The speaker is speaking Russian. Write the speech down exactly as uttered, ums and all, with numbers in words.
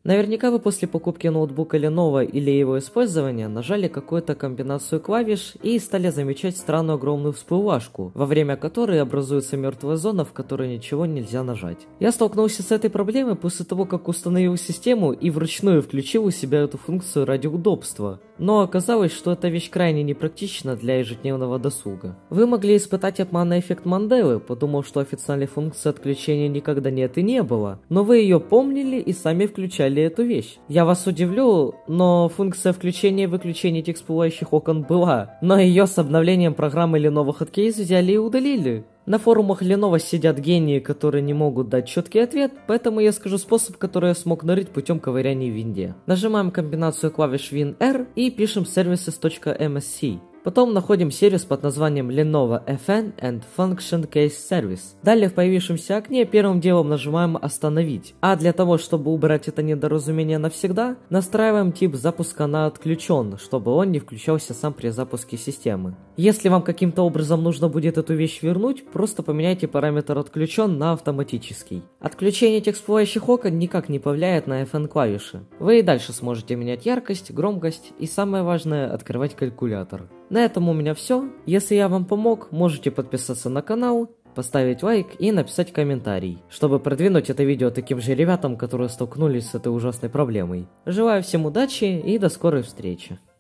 Наверняка вы после покупки ноутбука Lenovo или его использования нажали какую-то комбинацию клавиш и стали замечать странную огромную всплывашку, во время которой образуется мертвая зона, в которой ничего нельзя нажать. Я столкнулся с этой проблемой после того, как установил систему и вручную включил у себя эту функцию ради удобства. Но оказалось, что эта вещь крайне непрактична для ежедневного досуга. Вы могли испытать обманный эффект Манделы, подумав, что официальной функции отключения никогда нет и не было, но вы ее помнили и сами включали эту вещь. Я вас удивлю, но функция включения и выключения этих всплывающих окон была, но ее с обновлением программы Lenovo Hotkeys взяли и удалили. На форумах Lenovo сидят гении, которые не могут дать четкий ответ, поэтому я скажу способ, который я смог нарыть путем ковыряния в винде. Нажимаем комбинацию клавиш Win-R и пишем services.msc. Потом находим сервис под названием Lenovo эф эн and Function Case Service. Далее в появившемся окне первым делом нажимаем «Остановить». А для того, чтобы убрать это недоразумение навсегда, настраиваем тип запуска на «Отключен», чтобы он не включался сам при запуске системы. Если вам каким-то образом нужно будет эту вещь вернуть, просто поменяйте параметр «Отключен» на «Автоматический». Отключение этих всплывающих окон никак не повлияет на эф эн клавиши. Вы и дальше сможете менять яркость, громкость и, самое важное, открывать калькулятор. На этом у меня все. Если я вам помог, можете подписаться на канал, поставить лайк и написать комментарий, чтобы продвинуть это видео таким же ребятам, которые столкнулись с этой ужасной проблемой. Желаю всем удачи и до скорой встречи.